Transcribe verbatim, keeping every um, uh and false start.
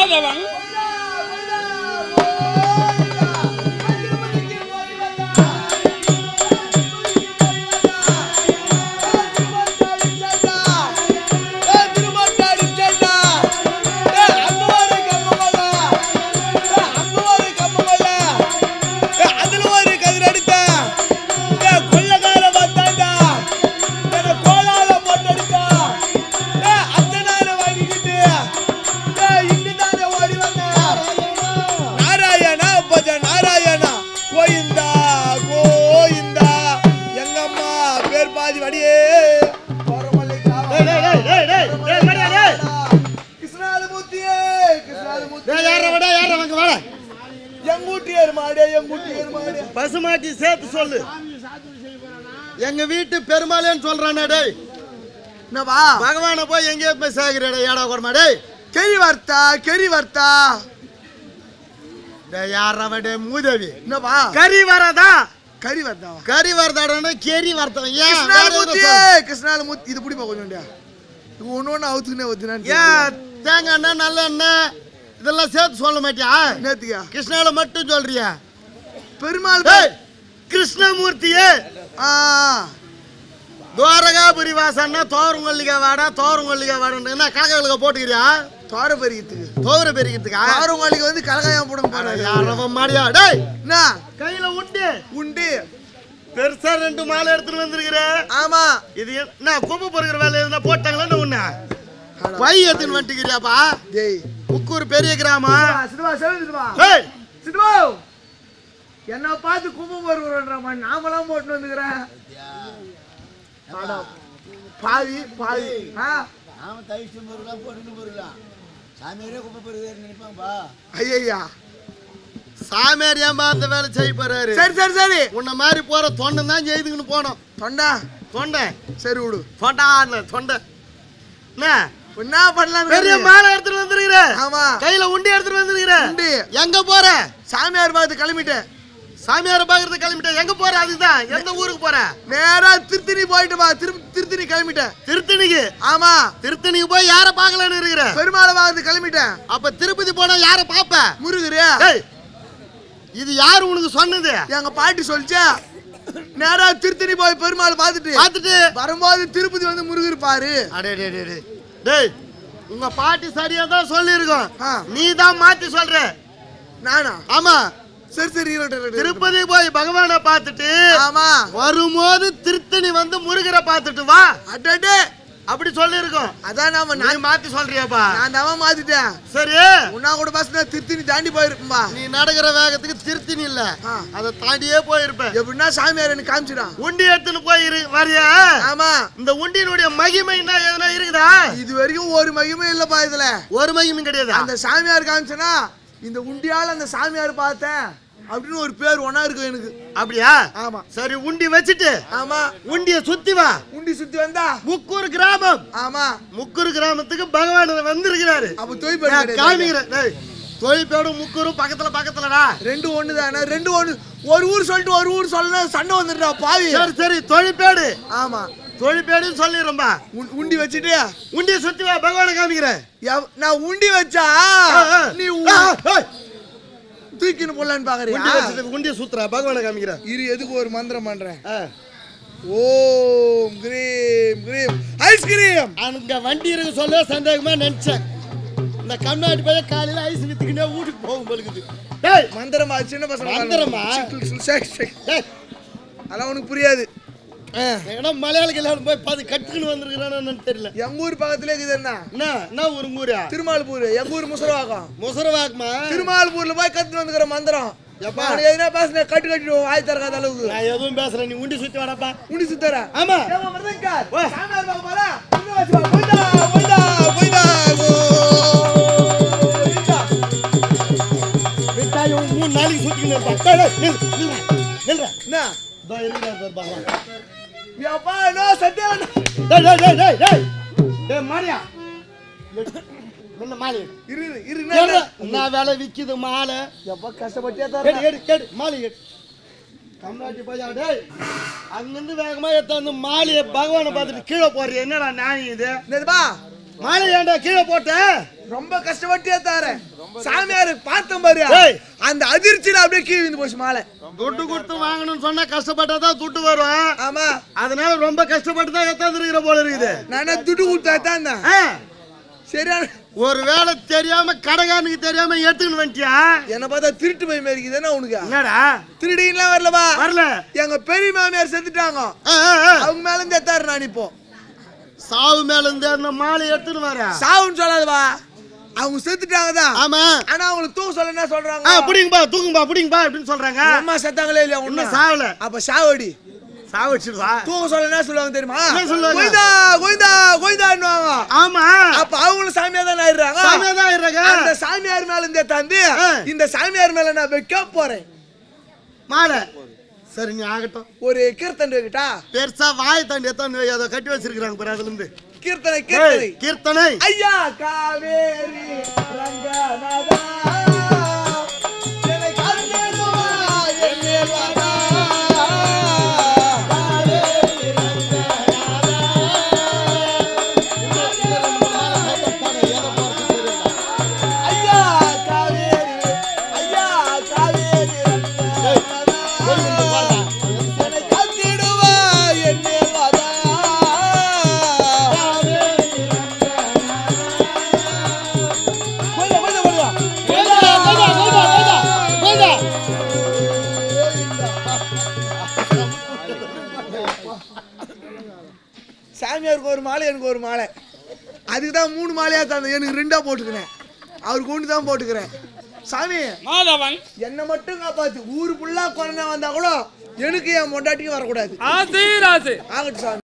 பசுமாட்டி சேர்த்து சொல்லு. எங்க வீட்டு பெருமாளேன்னு சொல்றானே டேய். என்னப்பா பகவான போய் எங்கேயோ போய் சாகுறடா ஏடா கோடமா டேய். கெரி வர்த்தா கெரி வர்த்தா டேய் யாரவ டேய் மூதேவி. என்னப்பா கரி வரதா கரி வர்த்தா கரி வர்த்தாடா கெரி வர்த்தா. ஏன் கிருஷ்ணாலமூர்த்தி கிருஷ்ணாலமூர்த்தி இது புடிப்பா கொஞ்சம்டா. இது ஒண்ணு அவுத்துனே வந்துனான். ஏன் தேங்காய் எண்ணெய் நல்ல எண்ணெய் இதெல்லாம் சேர்த்து சொல்ல மாட்டியா? நேத்துக்கா கிருஷ்ணால மட்டும் சொல்றியா? பெருமாள் கிருஷ்ணமூர்த்தியே துவாரகாபுரி வாசன்னா தோரங்கொல்லிகா வாடா தோரங்கொல்லிகா வாடா கலகாலுக்க போட்டுக்கிறியா? தோர பெருக்கிறதுக்கு தோர பெருக்கிறதுக்கா தோரங்கொல்லிக்கு வந்து கலகாயம் போட போறாரு மாடியா டேய். என்ன கையில உண்டு உண்டு பெருசா ரெண்டு மாலை எடுத்துட்டு வந்திருக்கிற. ஆமா இது என்ன கும்பு பொறுக்கிற வேலை எதுனா போட்டாங்களா? உன்ன பை எடுத்துன்னு வந்துக்கிறியாப்பா? டேய் முக்கூர் பெரிய கிராமம். சிதுவா சிதுவா டேய் சிதுவா என்ன பார்த்து கும்பம் வருகிறோன்ற மாதிரி நாமலாம் போட்டு வந்துக்கிறேன். பாவி பாவி நாம தயிச்சு பொருளாம் போட்டு பொருளாம் சாமியாரே கும்ப பொருள் நினைப்பாங்கப்பா. ஐயா சாமியார் ஏன்பா அந்த வேலை செய்ய போறாரு? சரி சரி சரி உன்ன மாதிரி போற தொண்டை தான் செய்துக்குன்னு போனோம். தொண்டா தொண்டை சரி விடு. தொண்டா தொண்டை என்ன என்ன பண்ணலாம்? பெரிய மாலை எடுத்துட்டு வந்துருக்கிற. ஆமா கையில உண்டி எடுத்துட்டு வந்துருக்கிற. உண்டி எங்க போற? சாமியார் பார்த்து கிளம்பிட்டேன். சாமியார பாக்குறது கிளம்பிட்டேன். எங்க போற? அதுதான் எந்த ஊருக்கு போற? நேரா திருத்தணி போயிட்டு வா. திருத்தணி கிளம்பிட்டேன். திருத்தணிக்கு? ஆமா திருத்தணிக்கு போய் யார பாக்கலான்னு இருக்கிற? பெருமாளை பாக்குறது கிளம்பிட்டேன். அப்ப திருப்பதி போனா யார பாப்ப? முருகரியா? இது யாரு உனக்கு சொன்னது? எங்க பாட்டி சொல்லிச்சா. நேரா திருத்தணி போய் பெருமாள் பாத்துட்டு பாத்துட்டு வரும்போது திருப்பதி வந்து முருகர் பாரு. அடே டே டே டேய் உங்க பாட்டி சரியா தான் சொல்லிருக்கோம். நீ தான் மாத்தி சொல்ற. நானா? ஆமா சரி சரி திருப்பதி போய் பகவானை பார்த்துட்டு ஆமா வரும்போது திருத்தணி வந்து முருகரை பார்த்துட்டு வா. அடடே அப்படி சொல்லிருக்கோம். அதான் நாம நீ மாத்தி சொல்றியாப்பா? நான் தான் மாத்திட்டேன். சரி உன்னா கூட பஸ்ல திருத்தணி தாண்டி போயிருப்பா. நீ நடக்கிற வேகத்துக்கு திருத்தணி இல்ல அதை தாண்டியே போயிருப்ப. எப்படின்னா சாமியார் எனக்கு காமிச்சிடா. உண்டி எடுத்துன்னு போயிரு வரியா? ஆமா இந்த உண்டியினுடைய மகிமைன்னா எதுனா இருக்குதா? இது வரைக்கும் ஒரு மகிமை இல்லப்பா. இதுல ஒரு மகிமை கிடையாது. அந்த சாமியார் காமிச்சனா இந்த உண்டியால அந்த சாமியார் பார்த்தேன் அப்படின்னு ஒரு பேர் ஒன்னா இருக்கு எனக்கு. அப்படியா? ஆமா சரி உண்டி வச்சிட்டு ஆமா உண்டிய சுத்தி வா. உண்டி சுத்தி வந்தா முக்கூர் கிராமம். ஆமா முக்கூர் கிராமத்துக்கு பகவான் வந்திருக்கிறாரு. அப்ப தொய்பேடு காமிக்கிறேன். டேய் தொய்பேடு முக்கூரும் பக்கத்துல பக்கத்துலடா. ரெண்டு ஒண்ணு தானே? ரெண்டு ஒண்ணு. ஒரு ஊர் சொல்லிட்டு ஒரு ஊர் சொல்லணும் சண்டை வந்துடுறா பாவி. சரி சரி தொய்பேடு. ஆமா தொழிற்பேடுன்னு சொல்லிடுறோம்பா. உண்டி வச்சுட்டு உண்டியை சுத்தி வா. பகவானை காமிக்கிறேன். நான் உண்டி வச்சா நீ தூக்கின்னு போடலான்னு பாக்குறியா? உண்டியை சுத்துறா. பகவானை காமிக்கிறேன். இரு எதுக்கு ஒரு மந்திரம் பண்றேன். ஓம் கிரீம் கிரீம் ஐஸ்கிரீம். அங்க வண்டி இருக்கு சொல்ல சந்தேகமா நினைச்சேன். இந்த கண்ணாடி போய் காலையில ஐஸ் வித்துக்கிட்டே வீட்டுக்கு போகும் போலுக்குது. டேய் மந்திரமா சின்ன பசங்க மந்திரமா? அதெல்லாம் உனக்கு புரியாது. ஏன்னா மலையாளிகள் எல்லாரும் போய் பார்த்து கட்டுக்குன்னு வந்திருக்கிறான்னு தெரியல. எங்க ஊர் பக்கத்துல இருக்குது. என்ன என்ன ஊர்? ஊரா திருமால்பூர். எங்க ஊர் முசரவாக்கம். முசரவாக்கமா? திருமால்பூர்ல போய் கத்துன்னு வந்துக்கிற மந்திரம். எப்பா எதுனா பேசுன கட்டு கட்டிடுவோம். ஆய் தரக்காத அளவுக்கு நான் எதுவும் பேசுறேன். நீ உண்டி சுத்தி வாடாப்பா. உண்டி சுத்தற? ஆமா சாமியார் பாக்க போறா. போய்டா போய்டா போய்டா விட்டாயோ மூணு நாளைக்கு சுத்திக்கிட்டு இருப்பா. நில்றா நில்றா. என்ன தோ இருங்க பகவான். யப்பா நோ சத்தியா. டேய் டேய் டேய் டேய் டேய் டேய் மாரியா என்ன மாலை இரு இரு என்ன வேலை விக்குது மாலை. யப்பா கஷ்டப்பட்டே தர. எடு எடு எடு மாலை எடு. கம்ராட்டி போயா. டேய் அங்கிருந்து வேகமா எடுத்து வந்து மாலையை பகவானை பார்த்துட்டு கீழே போறிய. என்னடா நியாயம் இது? என்னதுப்பா மாலை ஏன்டா கீழே போட்ட? ரொம்ப கஷ்டப்பட்டே தாரேன் சாமியார் பார்த்தேன் பாரு அந்த அதிர்ச்சியில அப்படியே கீழே விழுந்து போச்சு மாலை துட்டு கொடுத்து வாங்கணும்னு சொன்னா கஷ்டப்பட்டாதான் துட்டு வரும் ஆமா அதனால ரொம்ப கஷ்டப்பட்டு தான் எத்தாந்து இருக்கிற போல இருக்குது நானே துட்டு கொடுத்தா தான் சரியான ஒரு வேளை தெரியாம கடைக்காரனுக்கு தெரியாம எடுத்துன்னு வந்துட்டியா என்ன பார்த்தா திருட்டு போய் மேரிக்குதுன்னா உனக்கு என்னடா திருடின்லாம் வரலவா வரல எங்க பெரிய மாமியார் செத்துட்டாங்க அவங்க மேல இருந்து எத்தாரு நான் இப்போ சாவு மேல இருந்து அந்த மாலை எடுத்துன்னு வர சாவுன்னு சொல்லாதவா அவங்க செத்துட்டாங்கதான் ஆமா ஆனா அவங்களுக்கு தூக்க சொல்ல என்ன சொல்றாங்க புடிங்கப்பா தூக்கும்பா புடிங்கப்பா அப்படின்னு சொல்றாங்க அம்மா செத்தாங்களே இல்லையா ஒன்னும் சாவல அப்ப சாவடி சாவச்சிடுவா தூக்க சொல்ல என்ன சொல்லுவாங்க தெரியுமா கோயிந்தா கோயிந்தா கோயிந்தான்னுவாங்க ஆமா அப்ப அவங்களும் சாமியார் தான் ஆயிடுறாங்க சாமியார் தான் ஆயிடுறாங்க அந்த சாமியார் மேல இருந்தே தாண்டி இந்த சாமியார் மேல நான் வைக்க போறேன் மாலை சரி நீ ஆகட்டும் ஒரு கீர்த்தனை வைக்கிட்டா பெருசா வாய் தாண்டி எத்தாந்து அதை கட்டி வச்சிருக்காங்க பாரு அதுல இருந்து கீர்த்தனை கீர்த்தனை கீர்த்தனை ஐயா காவேரி ரங்கநாதா என்னை காத்தேடுவா என்னே வாடா காவேரி ரங்கநாதா ஐயா காவேரி ஐயா காவேரி சாமியாருக்கு ஒரு மாலை எனக்கு ஒரு மாலை அதுக்கு தான் மூணு மாலையா தந்த எனக்கு ரெண்டா போட்டுக்கிறேன் அவருக்கு ஒன்று தான் போட்டுக்கிறேன் சாமி மாதவன் என்ன மட்டும் காப்பாத்து ஊரு ஃபுல்லா குழந்தை வந்தா கூட எனக்கு என் மொண்டாட்டிக்கு வரக்கூடாது ஆகட்டும் சாமி.